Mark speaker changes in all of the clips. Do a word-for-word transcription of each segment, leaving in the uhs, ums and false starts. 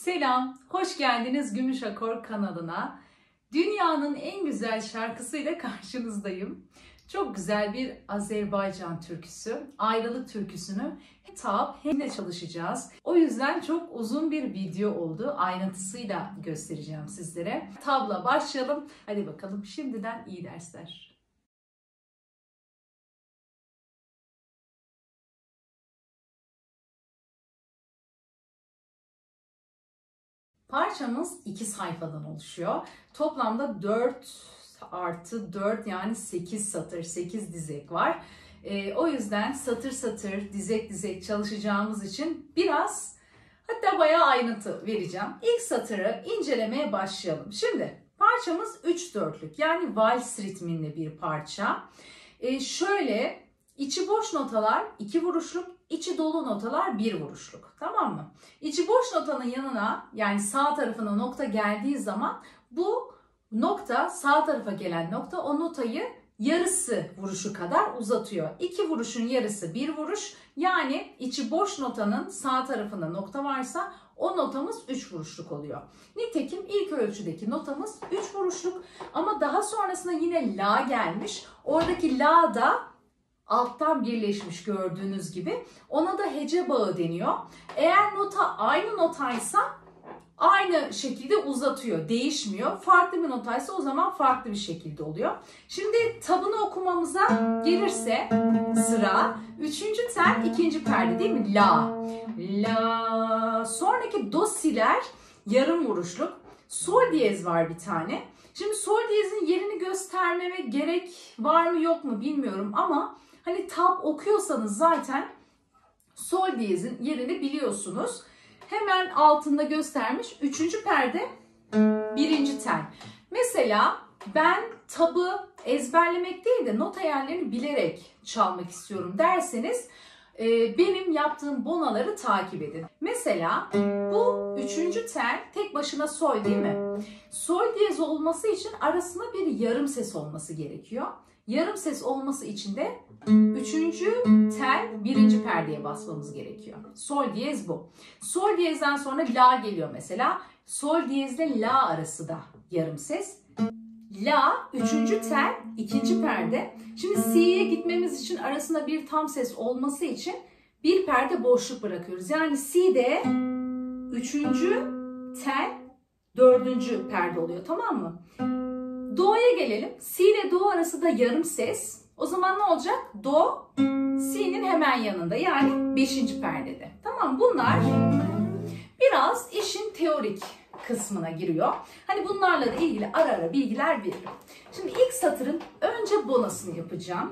Speaker 1: Selam, hoş geldiniz Gümüş Akor kanalına. Dünyanın en güzel şarkısıyla karşınızdayım. Çok güzel bir Azerbaycan türküsü, ayrılık türküsünü hem tap hem de çalışacağız. O yüzden çok uzun bir video oldu. Ayrıntısıyla göstereceğim sizlere. Tabla başlayalım. Hadi bakalım, şimdiden iyi dersler. Parçamız iki sayfadan oluşuyor. Toplamda dört artı dört yani sekiz satır, sekiz dizek var. Ee, o yüzden satır satır, dizek dizek çalışacağımız için biraz, hatta bayağı ayrıntı vereceğim. İlk satırı incelemeye başlayalım. Şimdi parçamız üç dörtlük yani vals ritminde bir parça. Ee, şöyle içi boş notalar iki vuruşluk, İçi dolu notalar bir vuruşluk. Tamam mı? İçi boş notanın yanına yani sağ tarafına nokta geldiği zaman bu nokta, sağ tarafa gelen nokta o notayı yarısı vuruşu kadar uzatıyor. İki vuruşun yarısı bir vuruş. Yani içi boş notanın sağ tarafında nokta varsa o notamız üç vuruşluk oluyor. Nitekim ilk ölçüdeki notamız üç vuruşluk ama daha sonrasında yine la gelmiş. Oradaki la da alttan birleşmiş gördüğünüz gibi. Ona da hece bağı deniyor. Eğer nota aynı notaysa aynı şekilde uzatıyor, değişmiyor. Farklı bir notaysa o zaman farklı bir şekilde oluyor. Şimdi tabını okumamıza gelirse sıra üçüncü tel ikinci perde değil mi? La. La. Sonraki do siler yarım vuruşluk. Sol diyez var bir tane. Şimdi sol diyezin yerini göstermeme gerek var mı yok mu bilmiyorum ama hani tab okuyorsanız zaten sol diyezin yerini biliyorsunuz. Hemen altında göstermiş. Üçüncü perde birinci tel. Mesela ben tabı ezberlemek değil de nota yerlerini bilerek çalmak istiyorum derseniz benim yaptığım bonaları takip edin. Mesela bu üçüncü tel tek başına sol değil mi? Sol diyez olması için arasında bir yarım ses olması gerekiyor. Yarım ses olması için de üçüncü tel birinci perdeye basmamız gerekiyor. Sol diyez bu. Sol diyezden sonra la geliyor mesela. Sol diyezle la arası da yarım ses. La üçüncü tel ikinci perde. Şimdi si'ye gitmemiz için arasında bir tam ses olması için bir perde boşluk bırakıyoruz. Yani si'de üçüncü tel dördüncü perde oluyor, tamam mı? Do'ya gelelim. Si ile do arası da yarım ses. O zaman ne olacak? Do, si'nin hemen yanında yani beşinci perdede. Tamam, bunlar biraz işin teorik kısmına giriyor. Hani bunlarla da ilgili ara ara bilgiler veririm. Şimdi ilk satırın önce bonasını yapacağım.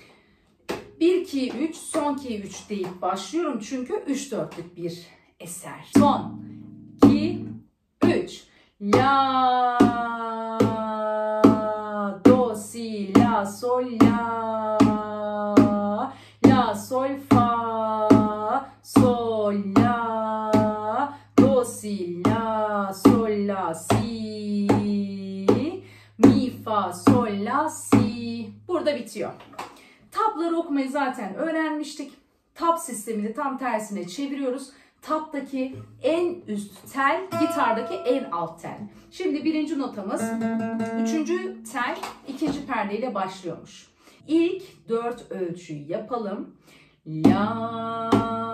Speaker 1: bir iki üç, son iki üç deyip başlıyorum çünkü üç dörtlük bir eser. Son iki üç. La do si la sol la la sol fa sol la do si la sol la si mi fa sol la si. Burada bitiyor. Tabları okumayı zaten öğrenmiştik. Tab sistemini tam tersine çeviriyoruz. Tab'daki en üst tel, gitardaki en alt tel. Şimdi birinci notamız üçüncü tel ikinci perdeyle başlıyormuş. İlk dört ölçüyü yapalım. La,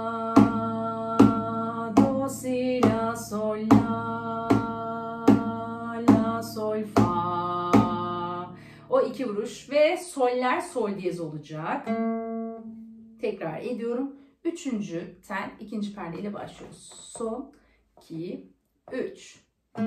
Speaker 1: do, si, la, sol, la, la, sol, fa. O iki vuruş ve soller sol diyez olacak. Tekrar ediyorum. Üçüncü tel ikinci perdeyle başlıyoruz. Son iki üç.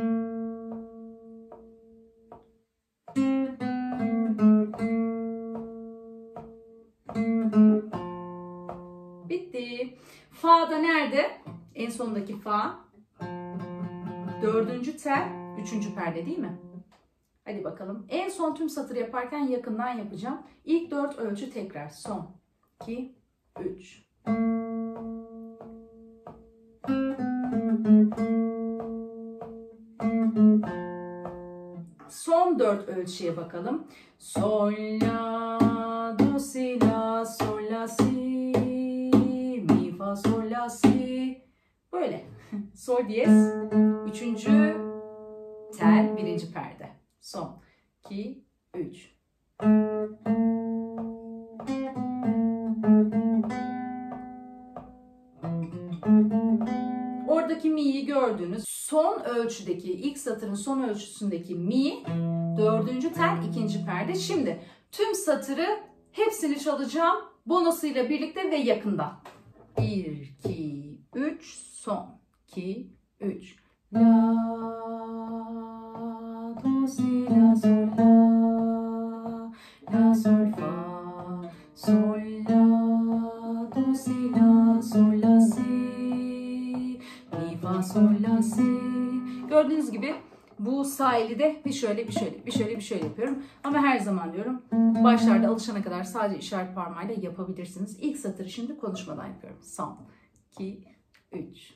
Speaker 1: Bitti. Fa'da nerede? En sondaki fa. Dördüncü tel üçüncü perde değil mi? Hadi bakalım. En son tüm satır yaparken yakından yapacağım. İlk dört ölçü tekrar. Son iki üç. Son dört ölçüye bakalım. Sol, la, do, si, la, sol, la, si, mi, fa, sol, la, si. Böyle. sol diyez, üçüncü tel, birinci perde. Son, iki, üç. Oradaki mi'yi gördünüz. Son ölçüdeki, ilk satırın son ölçüsündeki mi, dördüncü tel, ikinci perde. Şimdi tüm satırı hepsini çalacağım. Bonusuyla birlikte ve yakından. bir, iki, üç, son. iki, üç. La, do, si, la, sol, la. La, sol, fa, sol, la. Do, si, la, sol, la, si. Mi, fa, sol, la, si. Gördüğünüz gibi bu sahili de bir şöyle bir şöyle bir şöyle bir şöyle yapıyorum. Ama her zaman diyorum, başlarda alışana kadar sadece işaret parmağıyla yapabilirsiniz. İlk satırı şimdi konuşmadan yapıyorum. Son, iki, üç.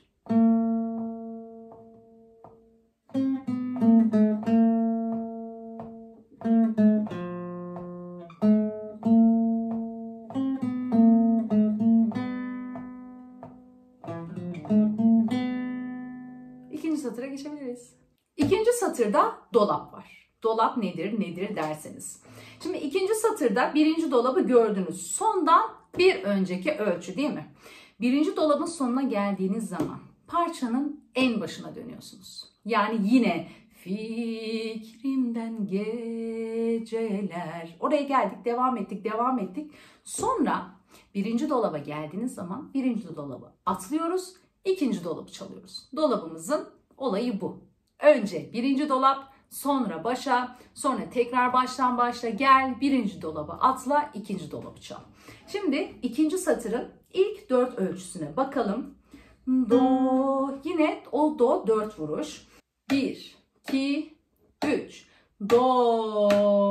Speaker 1: İkinci satıra geçebiliriz. İkinci satırda dolap var. Dolap nedir, nedir derseniz. Şimdi ikinci satırda birinci dolabı gördünüz. Sondan bir önceki ölçü değil mi? Birinci dolabın sonuna geldiğiniz zaman parçanın en başına dönüyorsunuz. Yani yine fikrimden geceler. Oraya geldik, devam ettik, devam ettik. Sonra birinci dolaba geldiğiniz zaman birinci dolabı atlıyoruz. İkinci dolabı çalıyoruz. Dolabımızın olayı bu. Önce birinci dolap, sonra başa, sonra tekrar baştan başla gel, birinci dolabı atla, ikinci dolabı çal. Şimdi ikinci satırın ilk dört ölçüsüne bakalım. Do, yine o do dört vuruş. bir, iki, üç. Do,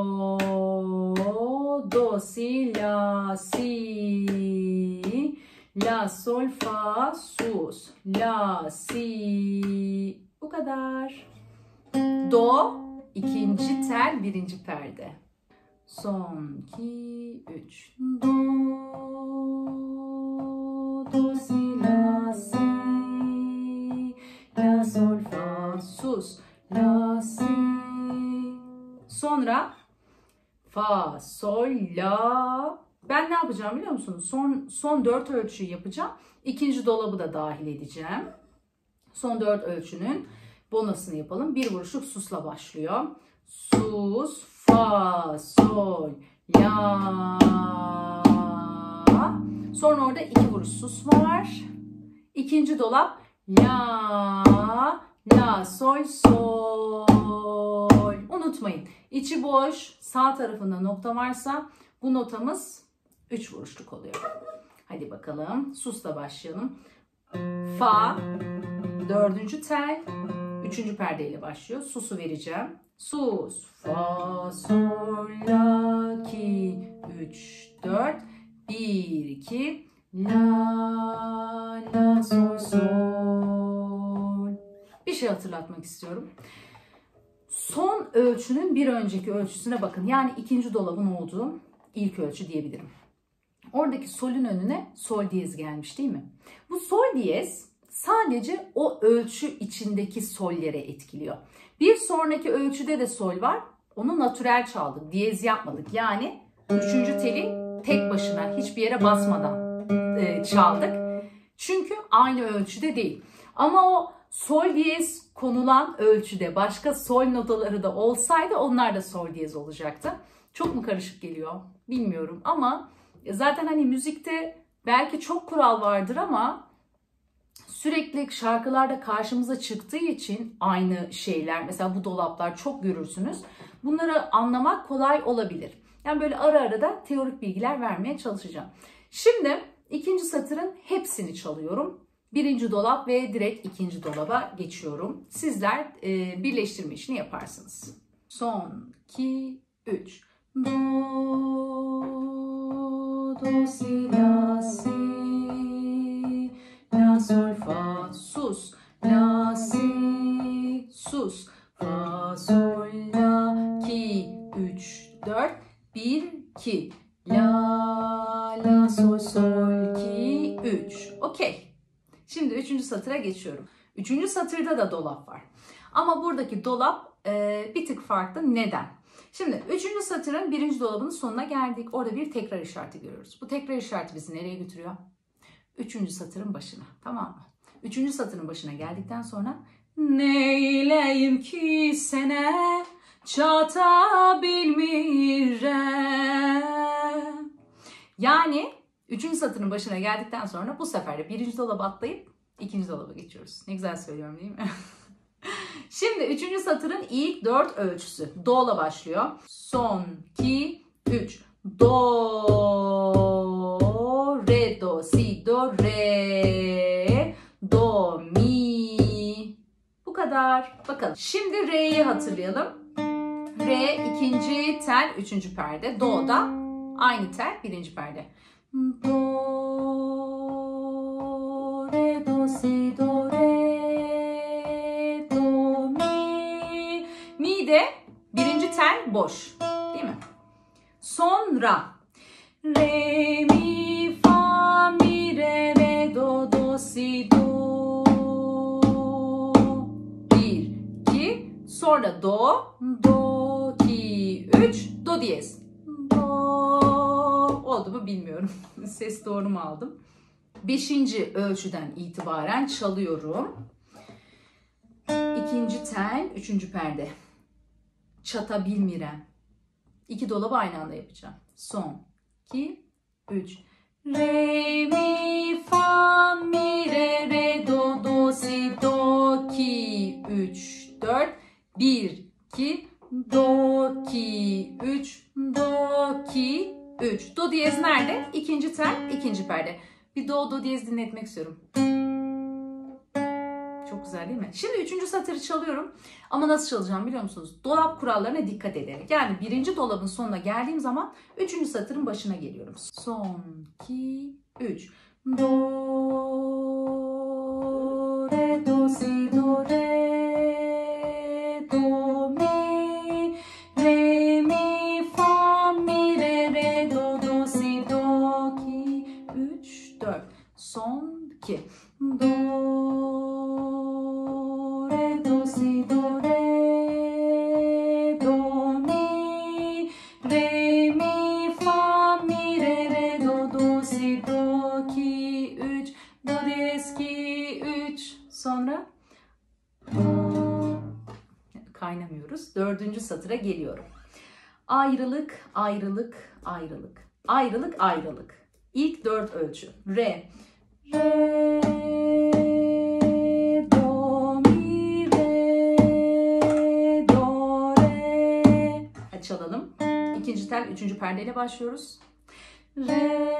Speaker 1: do, si, la, si, la, sol, fa, sus, la, si. Bu kadar. Do, ikinci tel, birinci perde. Son, iki, üç. Do, do, si, la, si, la, sol, fa, sus, la, si. Sonra fa, sol, la. Ben ne yapacağım biliyor musunuz? Son, son dört ölçüyü yapacağım. İkinci dolabı da dahil edeceğim. Son dört ölçünün bonusunu yapalım. Bir vuruşluk susla başlıyor. Sus, fa, sol, la. Sonra orada iki vuruş sus var. İkinci dolap la, la, sol, sol. Unutmayın. İçi boş, sağ tarafında nokta varsa bu notamız üç vuruşluk oluyor. Hadi bakalım. Susla başlayalım. Fa, dördüncü tel, üçüncü perdeyle başlıyor. Sus'u vereceğim. Sus, fa, sol, la, iki, üç, dört, bir, iki, la, la, sol, sol. Bir şey hatırlatmak istiyorum. Son ölçünün bir önceki ölçüsüne bakın. Yani ikinci dolabın olduğu ilk ölçü diyebilirim. Oradaki solün önüne sol diyez gelmiş değil mi? Bu sol diyez sadece o ölçü içindeki sollere etkiliyor. Bir sonraki ölçüde de sol var. Onu natürel çaldık. Diyez yapmadık. Yani üçüncü teli tek başına hiçbir yere basmadan e, çaldık. Çünkü aynı ölçüde değil. Ama o sol diyez konulan ölçüde başka sol notaları da olsaydı onlar da sol diyez olacaktı. Çok mu karışık geliyor bilmiyorum ama zaten hani müzikte belki çok kural vardır ama sürekli şarkılarda karşımıza çıktığı için aynı şeyler, mesela bu dolaplar çok görürsünüz. Bunları anlamak kolay olabilir. Yani böyle ara ara da teorik bilgiler vermeye çalışacağım. Şimdi ikinci satırın hepsini çalıyorum. Birinci dolap ve direkt ikinci dolaba geçiyorum. Sizler e, birleştirme işini yaparsınız. Son, iki, üç. Do, do, si, la, si, la, sol, fa, sus, la, si, sus, fa, sol, la, iki, üç, dört, bir, iki, la, la, sol, sol, iki, üç. Okey. Şimdi üçüncü satır. satıra geçiyorum. Üçüncü satırda da dolap var. Ama buradaki dolap e, bir tık farklı. Neden? Şimdi üçüncü satırın birinci dolabının sonuna geldik. Orada bir tekrar işareti görüyoruz. Bu tekrar işareti bizi nereye götürüyor? Üçüncü satırın başına. Tamam mı? Üçüncü satırın başına geldikten sonra neyleyim ki sene çatabilmirem. Yani üçüncü satırın başına geldikten sonra bu sefer de birinci dolaba atlayıp ikinci dolaba geçiyoruz. Ne güzel söylüyorum değil mi? Şimdi üçüncü satırın ilk dört ölçüsü. Do'la başlıyor. Son, iki, üç. Do, re, do, si, do, re, do, mi. Bu kadar. Bakalım. Şimdi re'yi hatırlayalım. Re ikinci tel, üçüncü perde. Do da aynı tel, birinci perde. Do, re, do, si, do, re, do, mi. Mi de birinci tel boş. Değil mi? Sonra re, mi, fa, mi, re, re, do, do, si, do. Bir, iki. Sonra do, do, iki, üç. Do diyez. Do. Oldu mu bilmiyorum. Ses doğru mu aldım? Beşinci ölçüden itibaren çalıyorum. İkinci tel, üçüncü perde. Çatabilmirem. İki dolabı aynı anda yapacağım. Son, iki, üç. Re, mi, fa, mi, re, re, do, do, si, do, iki, üç, dört. bir, iki, do, iki, üç, do, iki, üç. Do diyez nerede? İkinci tel, ikinci perde. Bir do, do diyez dinletmek istiyorum. Çok güzel değil mi? Şimdi üçüncü satırı çalıyorum. Ama nasıl çalacağım biliyor musunuz? Dolap kurallarına dikkat ederek. Yani birinci dolabın sonuna geldiğim zaman üçüncü satırın başına geliyorum. Son, iki, üç. Do, re, do, si, do, re, do, mi, re, mi, fa, mi, re, re, do, do, si, do, iki, üç, dört. Son, iki. Do, sonra kaynamıyoruz. Dördüncü satıra geliyorum. Ayrılık, ayrılık, ayrılık. Ayrılık, ayrılık. İlk dört ölçü. Re. Re, do, mi, re, do, re. Hadi çalalım. İkinci tel, üçüncü perdeyle başlıyoruz. Re,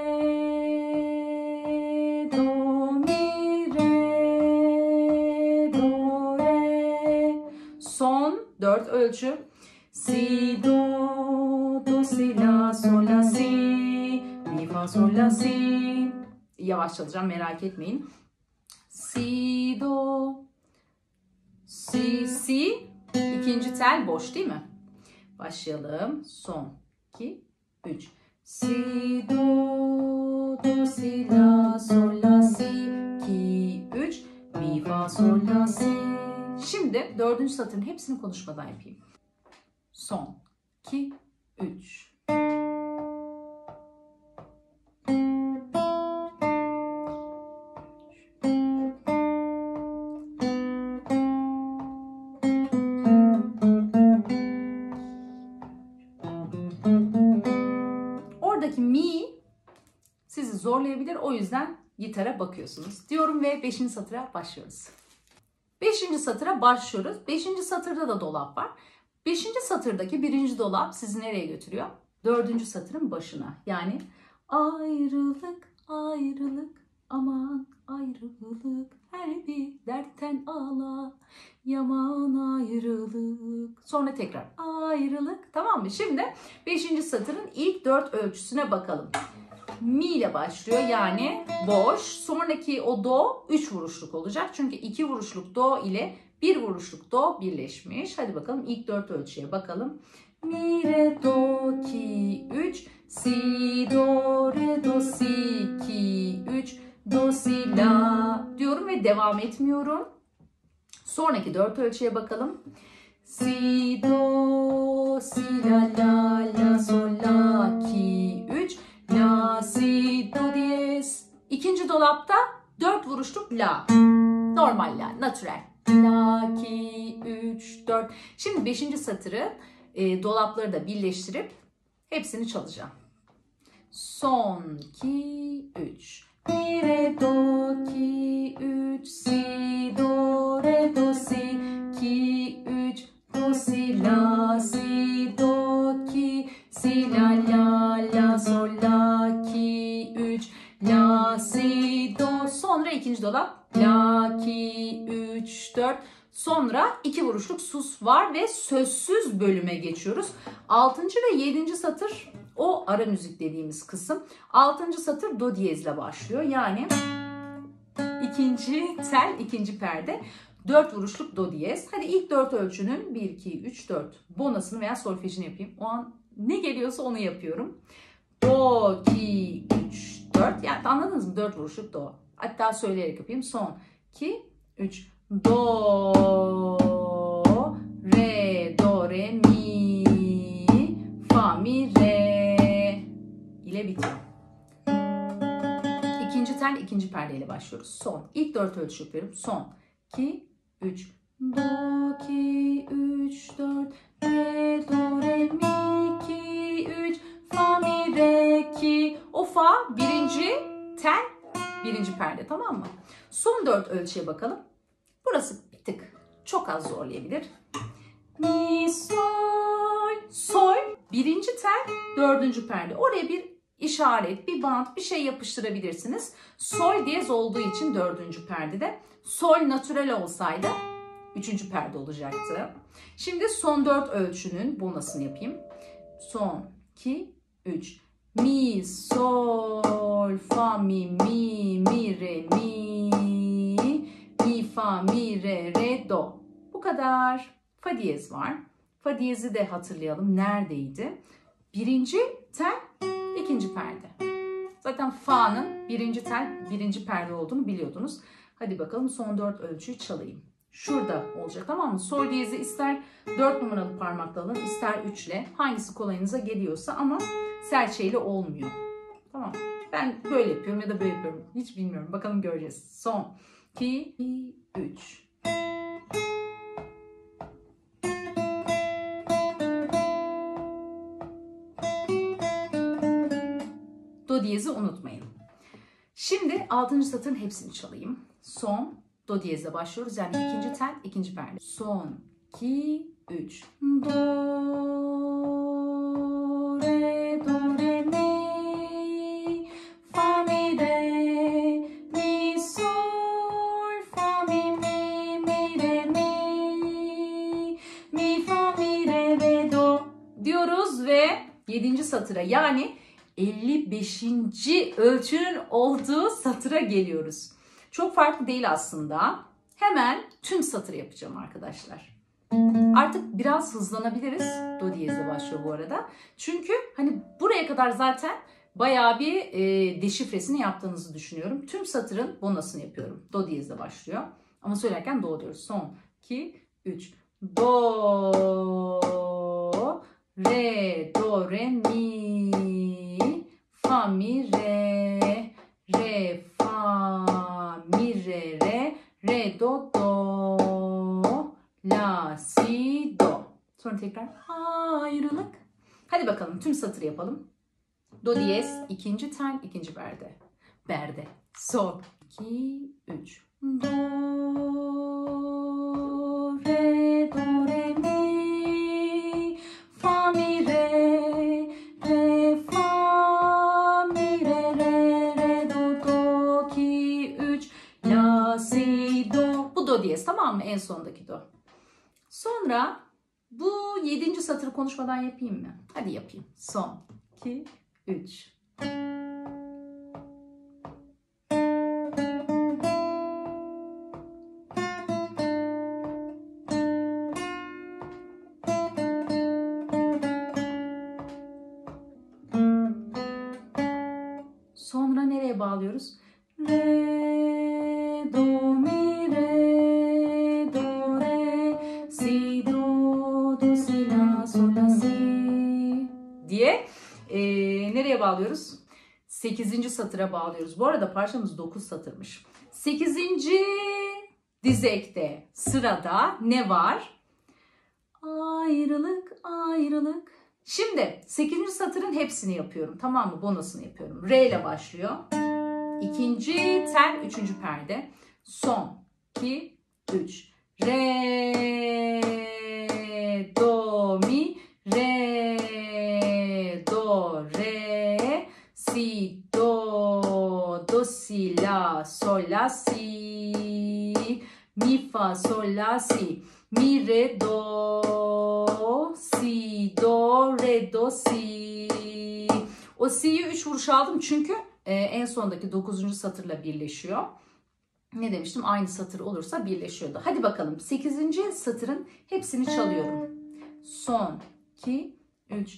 Speaker 1: dört ölçü. Si, do, do, si, la, sol, la, si, mi, fa, sol, la, si. Yavaş çalacağım, merak etmeyin. Si, do, si, si. İkinci tel boş değil mi? Başlayalım. Son, iki, üç. Si, do, do, si, la, sol, la, si, iki, üç. Mi, fa, sol, la, si. Şimdi dördüncü satırın hepsini konuşmadan yapayım. Son, iki, üç. Oradaki mi sizi zorlayabilir. O yüzden gitara bakıyorsunuz diyorum ve beşinci satıra başlıyoruz. Beşinci satıra başlıyoruz. Beşinci satırda da dolap var. Beşinci satırdaki birinci dolap sizi nereye götürüyor? Dördüncü satırın başına. Yani ayrılık, ayrılık, aman ayrılık, her bir dertten ağla, yaman ayrılık. Sonra tekrar ayrılık, tamam mı? Şimdi beşinci satırın ilk dört ölçüsüne bakalım. Mi ile başlıyor yani boş. Sonraki o do üç vuruşluk olacak. Çünkü iki vuruşluk do ile bir vuruşluk do birleşmiş. Hadi bakalım ilk dört ölçüye bakalım. Mi, re, do, iki, üç. Si, do, re, do, si, iki, üç. do, si, la diyorum ve devam etmiyorum. Sonraki dört ölçüye bakalım. Si, do, si, la, la, la, sol, la, iki, üç, la, si, do diyez. İkinci dolapta dört vuruşluk la. Normal la, natürel. La, iki, üç, dört. Şimdi beşinci satırı e, dolapları da birleştirip hepsini çalacağım. Son, iki, üç. Mi, re, do, iki, üç, si, do, re, do, si, iki, üç, do, si, la, si, do, iki, si, la, la, la, sol, la, iki, üç, la, si, do. Sonra ikinci dolap. La, iki, üç, dört. Sonra iki vuruşluk sus var ve sözsüz bölüme geçiyoruz. Altıncı ve yedinci satır o ara müzik dediğimiz kısım. Altıncı satır do diyezle başlıyor. Yani ikinci tel, ikinci perde. Dört vuruşluk do diyez. Hadi ilk dört ölçünün bir, iki, üç, dört bonasını veya solfejini yapayım. O an ne geliyorsa onu yapıyorum. Do, iki, üç, dört. Yani anladınız mı? Dört vuruşluk do. Hatta söyleyerek yapayım. Son, iki, üç. Do, re, do, re, mi, fa, mi, re ile bitiyor. İkinci tel, ikinci perdeyle başlıyoruz. Son. İlk dört ölçü yapıyorum. Son, iki, üç. Do, iki, üç, dört. Re, do, re, mi, iki, üç. Fa, mi, re, iki. O fa birinci tel, birinci perde, tamam mı? Son dört ölçüye bakalım. Burası bir tık çok az zorlayabilir. Mi, sol, sol. Birinci tel, dördüncü perde. Oraya bir işaret, bir bant, bir şey yapıştırabilirsiniz. Sol diyez olduğu için dördüncü perdede. Sol natürel olsaydı üçüncü perde olacaktı. Şimdi son dört ölçünün bonasını yapayım. Son, iki, üç. Mi, sol, fa, mi, mi, mi, re, mi, mi, fa, mi, re, re, do. Bu kadar. Fa diyez var. Fa diyezi de hatırlayalım. Neredeydi? Birinci tel, ikinci perde. Zaten fa'nın birinci tel, birinci perde olduğunu biliyordunuz. Hadi bakalım son dört ölçüyü çalayım. Şurada olacak, tamam mı? Sol diyezi ister dört numaralı parmakla alın, ister üç ile. Hangisi kolayınıza geliyorsa, ama serçeyle olmuyor. Tamam. Ben böyle yapıyorum ya da böyle yapıyorum. Hiç bilmiyorum. Bakalım göreceğiz. Son, iki, üç. Do diyezi unutmayın. Şimdi altıncı satırın hepsini çalayım. Son, do diyezle başlıyoruz. Yani ikinci tel, ikinci perde. Son, iki, üç. Do, re, do, re, mi, fa, mi, re, mi, sol, fa, mi, mi, mi, re, mi, mi, fa, mi, re, re, do diyoruz ve yedinci satıra, yani elli beşinci ölçünün olduğu satıra geliyoruz. Çok farklı değil aslında. Hemen tüm satır yapacağım arkadaşlar. Artık biraz hızlanabiliriz. Do diyezle başlıyor bu arada. Çünkü hani buraya kadar zaten bayağı bir e, deşifresini yaptığınızı düşünüyorum. Tüm satırın bonasını yapıyorum. Do diyezle başlıyor. Ama söylerken do diyoruz. Son, iki, üç. Do, re, do, re, mi, fa, mi, re, re, fa, mi, re, re, re, do, do, la, si, do. Sonra tekrar ayrılık. Hadi bakalım tüm satırı yapalım. Do diyez, ikinci tel, ikinci perde. Perde. Son, iki, üç. Do, re, do, re, mi, fa, mi, re, re, fa, mi, re, re, re, do, do, iki, üç, la, si, do. Bu do diyez, tamam mı? En sondaki do. Sonra bu yedinci satırı konuşmadan yapayım mı? Hadi yapayım. Son, iki, üç. Sonra nereye bağlıyoruz? Re, bağlıyoruz? sekizinci satıra bağlıyoruz. Bu arada parçamız dokuz satırmış. sekizinci dizekte sırada ne var? Ayrılık, ayrılık. Şimdi sekizinci satırın hepsini yapıyorum. Tamam mı? Bonusunu yapıyorum. R ile başlıyor. İkinci tel, üçüncü perde. Son, iki, üç. Re, do, mi, re, do, re, si, do, do, si, la, sol, la, si, mi, fa, sol, la, si, mi, re, do, si, do, re, do, si. O si'yi üç vuruş aldım çünkü e, en sondaki dokuzuncu satırla birleşiyor. Ne demiştim? Aynı satır olursa birleşiyordu. Hadi bakalım. sekizinci satırın hepsini çalıyorum. Son, iki, üç.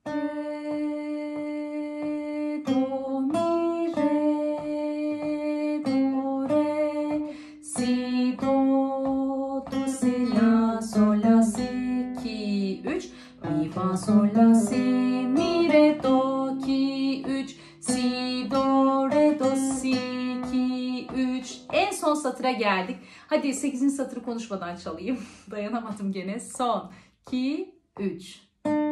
Speaker 1: Re, do, mi, re, do, re, si, do, do, si, la, sol, la, si, iki, üç. Mi, fa, sol, la, si, mi, re, do, iki, üç. Si, do, re, do, si, iki, üç. En son satıra geldik. Hadi sekizinci satırı konuşmadan çalayım. Dayanamadım gene. Son, iki, üç.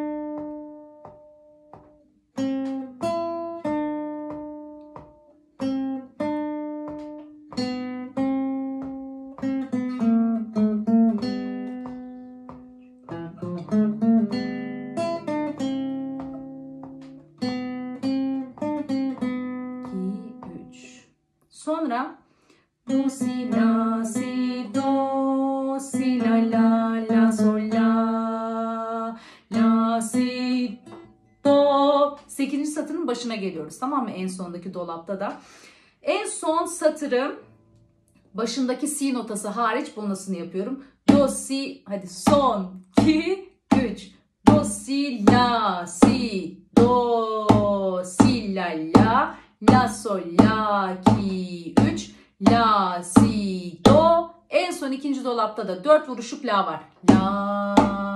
Speaker 1: Sonra do, si, la, si, do, si, la, la, la, sol, la, la, si, do. sekizinci satırın başına geliyoruz. Tamam mı? En sondaki dolapta da. En son satırım başındaki si notası hariç bonusunu yapıyorum. Do, si, hadi son, iki, üç. Do, si, la, si, do, si, la, la, la, sol, la, iki, üç. La, si, do. En son ikinci dolapta da dört vuruşluk la var. La.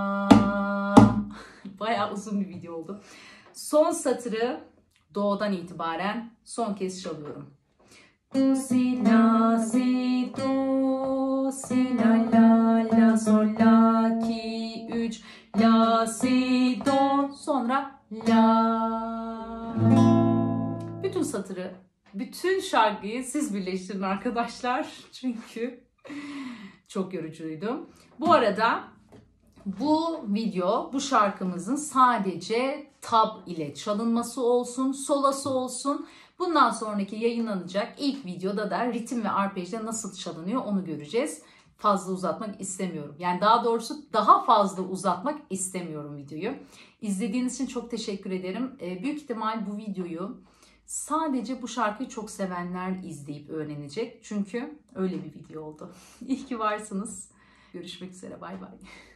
Speaker 1: Bayağı uzun bir video oldu. Son satırı do'dan itibaren son kez çalıyorum. Do, si, la, si, do, si, la, la, la, sol, la, iki, üç. La, si, do. Sonra la. Bütün satırı, bütün şarkıyı siz birleştirin arkadaşlar. Çünkü çok yorucuydu. Bu arada bu video, bu şarkımızın sadece tab ile çalınması olsun, solası olsun. Bundan sonraki yayınlanacak ilk videoda da ritim ve arpejde nasıl çalınıyor onu göreceğiz. Fazla uzatmak istemiyorum. Yani daha doğrusu daha fazla uzatmak istemiyorum videoyu. İzlediğiniz için çok teşekkür ederim. Büyük ihtimal bu videoyu sadece bu şarkıyı çok sevenler izleyip öğrenecek. Çünkü öyle bir video oldu. İyi ki varsınız. Görüşmek üzere. Bay bay.